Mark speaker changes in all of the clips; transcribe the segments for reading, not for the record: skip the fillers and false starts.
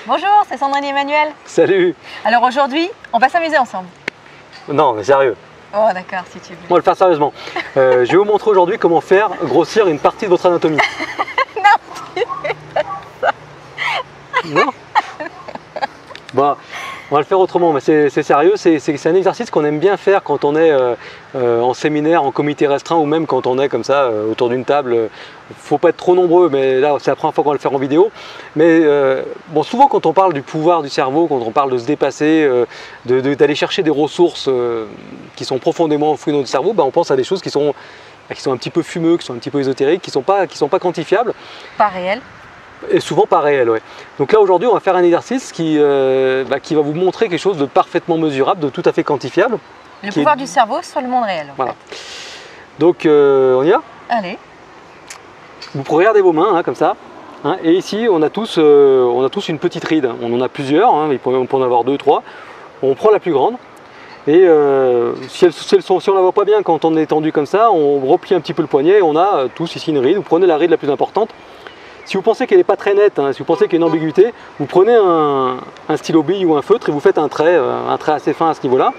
Speaker 1: Bonjour, c'est Sandrine et Emmanuel.
Speaker 2: Salut.
Speaker 1: Alors aujourd'hui, on va s'amuser ensemble.
Speaker 2: Non, mais sérieux.
Speaker 1: Oh d'accord, si tu veux.
Speaker 2: On va le faire sérieusement. Je vais vous montrer aujourd'hui comment faire grossir une partie de votre anatomie.
Speaker 1: Non,
Speaker 2: Non. Bon, on va le faire autrement, mais c'est sérieux. C'est un exercice qu'on aime bien faire quand on est en séminaire, en comité restreint, ou même quand on est comme ça autour d'une table. Faut pas être trop nombreux, mais là c'est la première fois qu'on va le faire en vidéo. Mais bon, souvent quand on parle du pouvoir du cerveau, quand on parle de se dépasser, d'aller chercher des ressources qui sont profondément enfouies dans notre cerveau, on pense à des choses qui sont un petit peu fumeux, qui sont un petit peu ésotériques, qui sont pas quantifiables.
Speaker 1: pas réel.
Speaker 2: Et souvent pas réel, ouais. Donc là aujourd'hui on va faire un exercice qui va vous montrer quelque chose de parfaitement mesurable, de tout à fait quantifiable.
Speaker 1: Le pouvoir du cerveau sur le monde réel.
Speaker 2: Voilà. Donc on y va?
Speaker 1: Allez.
Speaker 2: Vous pouvez regarder vos mains, hein, comme ça. Hein, et ici on a tous une petite ride. On en a plusieurs, hein, on peut en avoir 2, 3. On prend la plus grande. Et si on la voit pas bien quand on est tendu comme ça, on replie un petit peu le poignet et on a tous ici une ride. Vous prenez la ride la plus importante. Si vous pensez qu'elle n'est pas très nette, hein, si vous pensez qu'il y a une ambiguïté, vous prenez un stylo bille ou un feutre et vous faites un trait assez fin à ce niveau-là.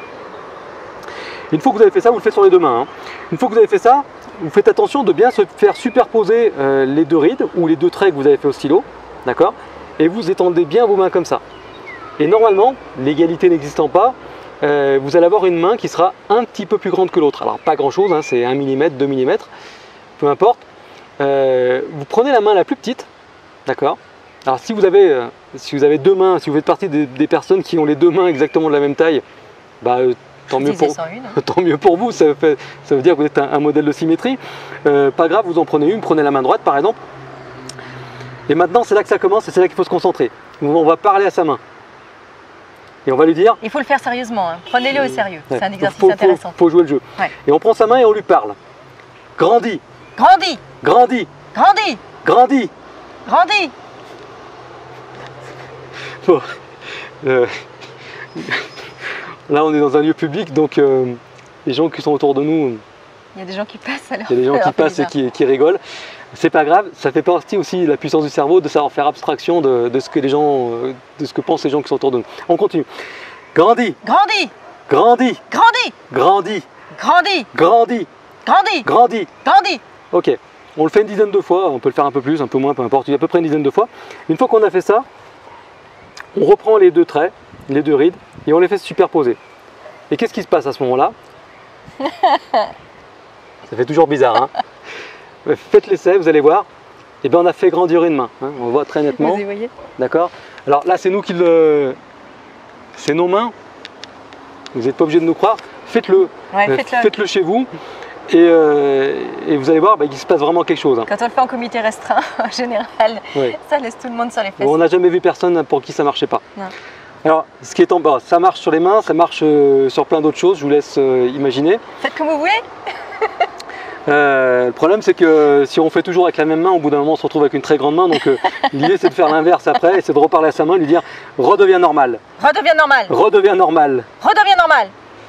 Speaker 2: Une fois que vous avez fait ça, vous le faites sur les deux mains. Hein. Une fois que vous avez fait ça, vous faites attention de bien se faire superposer les deux rides ou les deux traits que vous avez fait au stylo, d'accord? Et vous étendez bien vos mains comme ça. Et normalement, l'égalité n'existant pas, vous allez avoir une main qui sera un petit peu plus grande que l'autre. Alors pas grand-chose, hein, c'est 1 mm, 2 mm, peu importe. Vous prenez la main la plus petite, d'accord? Alors si vous avez deux mains, si vous faites partie des personnes qui ont les deux mains exactement de la même taille, tant mieux pour vous, ça veut dire que vous êtes un modèle de symétrie. Pas grave, vous en prenez une, prenez la main droite par exemple. Et maintenant c'est là que ça commence et c'est là qu'il faut se concentrer. On va parler à sa main. Et on va lui dire...
Speaker 1: Il faut le faire sérieusement, hein. Prenez-le au sérieux,
Speaker 2: ouais,
Speaker 1: c'est un exercice intéressant.
Speaker 2: Faut jouer le jeu.
Speaker 1: Ouais.
Speaker 2: Et on prend sa main et on lui parle. Grandis.
Speaker 1: Grandis.
Speaker 2: Grandis.
Speaker 1: Grandis.
Speaker 2: Grandis.
Speaker 1: Grandis.
Speaker 2: Bon. Là on est dans un lieu public, donc les gens qui sont autour de nous...
Speaker 1: Il y a des gens qui passent alors.
Speaker 2: Il y a des gens qui passent et qui rigolent. C'est pas grave, ça fait partie aussi de la puissance du cerveau de savoir faire abstraction de ce que les gens, de ce que pensent les gens qui sont autour de nous. On continue. Grandis.
Speaker 1: Grandis.
Speaker 2: Grandis.
Speaker 1: Grandis.
Speaker 2: Grandis.
Speaker 1: Grandis.
Speaker 2: Grandis.
Speaker 1: Grandis.
Speaker 2: Grandis.
Speaker 1: Grandis.
Speaker 2: Ok, on le fait une dizaine de fois, on peut le faire un peu plus, un peu moins, peu importe, à peu près une dizaine de fois. Une fois qu'on a fait ça, on reprend les deux traits, les deux rides, et on les fait se superposer. Et qu'est-ce qui se passe à ce moment-là? Ça fait toujours bizarre, hein? Faites l'essai, vous allez voir. Et bien on a fait grandir une main, hein, on voit très nettement.
Speaker 1: Vous y voyez?
Speaker 2: D'accord? Alors là c'est nous qui le... C'est nos mains. Vous n'êtes pas obligé de nous croire. Faites-le.
Speaker 1: Ouais,
Speaker 2: faites-le chez vous. Et vous allez voir qu'il se passe vraiment quelque chose. Hein.
Speaker 1: Quand on le fait en comité restreint, en général,
Speaker 2: oui.
Speaker 1: Ça laisse tout le monde sur les fesses.
Speaker 2: Bon, on n'a jamais vu personne pour qui ça ne marchait pas.
Speaker 1: Non.
Speaker 2: Alors, ce qui est en bas, ça marche sur les mains, ça marche sur plein d'autres choses, je vous laisse imaginer.
Speaker 1: Faites comme vous voulez.
Speaker 2: Le problème c'est que si on fait toujours avec la même main, au bout d'un moment on se retrouve avec une très grande main, donc l'idée c'est de faire l'inverse après, et c'est de reparler à sa main et lui dire redeviens normal.
Speaker 1: Redeviens normal.
Speaker 2: Redeviens normal.
Speaker 1: Redeviens normal.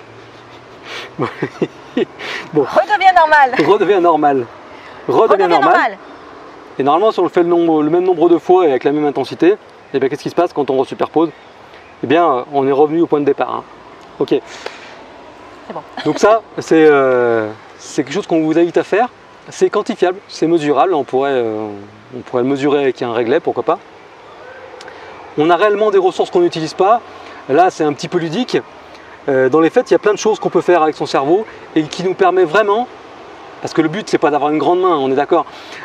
Speaker 2: Bon.
Speaker 1: Redeviens normal.
Speaker 2: Redeviens normal. Redeviens normal. Et normalement si on le fait le même nombre de fois et avec la même intensité, et bien qu'est-ce qui se passe quand on resuperpose? Eh bien on est revenu au point de départ. Hein. Ok.
Speaker 1: C'est bon.
Speaker 2: Donc ça c'est quelque chose qu'on vous invite à faire. C'est quantifiable, c'est mesurable, on pourrait le mesurer avec un réglet, pourquoi pas. On a réellement des ressources qu'on n'utilise pas. Là c'est un petit peu ludique. Dans les faits, il y a plein de choses qu'on peut faire avec son cerveau et qui nous permet vraiment, parce que le but c'est pas d'avoir une grande main, on est d'accord.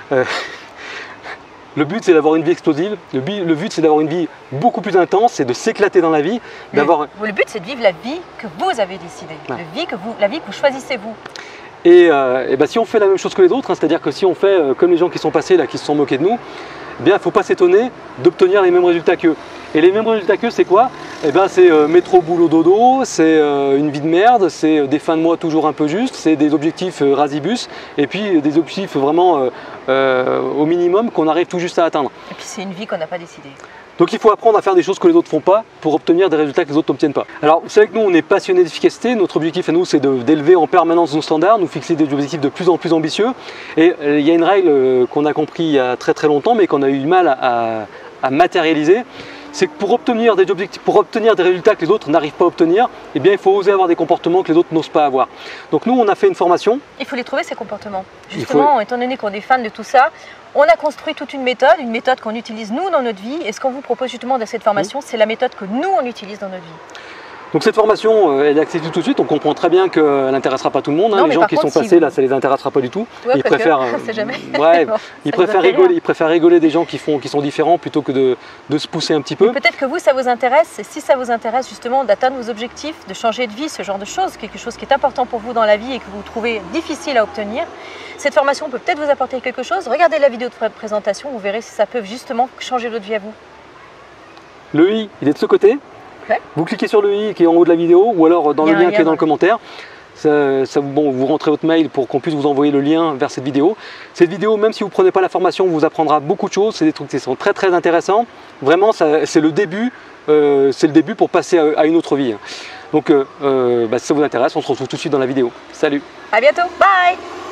Speaker 2: Le but c'est d'avoir une vie explosive, le but c'est d'avoir une vie beaucoup plus intense, c'est de s'éclater dans la vie.
Speaker 1: Le but c'est de vivre la vie que vous avez décidée, ouais. La vie que vous choisissez vous.
Speaker 2: Et si on fait la même chose que les autres, hein, c'est-à-dire que si on fait comme les gens qui sont passés là, qui se sont moqués de nous, eh bien il ne faut pas s'étonner d'obtenir les mêmes résultats qu'eux. Et les mêmes résultats qu'eux, c'est quoi? Eh bien c'est métro, boulot, dodo, c'est une vie de merde, c'est des fins de mois toujours un peu justes, c'est des objectifs rasibus, et puis des objectifs vraiment au minimum qu'on arrive tout juste à atteindre.
Speaker 1: Et puis c'est une vie qu'on n'a pas décidée.
Speaker 2: Donc il faut apprendre à faire des choses que les autres ne font pas pour obtenir des résultats que les autres n'obtiennent pas. Alors vous savez que nous on est passionnés d'efficacité, notre objectif à nous c'est d'élever en permanence nos standards, nous fixer des objectifs de plus en plus ambitieux. Et il y a une règle qu'on a compris il y a très longtemps mais qu'on a eu du mal à matérialiser, c'est que pour obtenir des objectifs, pour obtenir des résultats que les autres n'arrivent pas à obtenir, eh bien, il faut oser avoir des comportements que les autres n'osent pas avoir. Donc nous, on a fait une formation.
Speaker 1: Il faut les trouver, ces comportements. Justement, étant donné qu'on est fan de tout ça, on a construit toute une méthode qu'on utilise nous dans notre vie. Et ce qu'on vous propose justement dans cette formation, c'est la méthode que nous, on utilise dans notre vie.
Speaker 2: Donc cette formation, elle est accessible tout de suite, on comprend très bien qu'elle n'intéressera pas tout le monde. Hein. Les gens qui sont passés là, ça les intéressera pas du tout.
Speaker 1: Ouais,
Speaker 2: ils préfèrent,
Speaker 1: ouais, bon,
Speaker 2: ils préfèrent rigoler des gens qui sont différents plutôt que de se pousser un petit peu.
Speaker 1: Peut-être que vous, ça vous intéresse, et si ça vous intéresse justement d'atteindre vos objectifs, de changer de vie, ce genre de choses, quelque chose qui est important pour vous dans la vie et que vous trouvez difficile à obtenir, cette formation peut peut-être vous apporter quelque chose. Regardez la vidéo de présentation, vous verrez si ça peut justement changer votre vie à vous.
Speaker 2: Le i, il est de ce côté.
Speaker 1: Ouais.
Speaker 2: Vous cliquez sur le i qui est en haut de la vidéo ou alors dans le lien qui est dans le commentaire. Bon, vous rentrez votre mail pour qu'on puisse vous envoyer le lien vers cette vidéo. Cette vidéo, même si vous ne prenez pas la formation, vous apprendra beaucoup de choses. C'est des trucs qui sont très très intéressants. Vraiment, c'est le début pour passer à une autre vie. Donc, si ça vous intéresse, on se retrouve tout de suite dans la vidéo. Salut!
Speaker 1: À bientôt! Bye!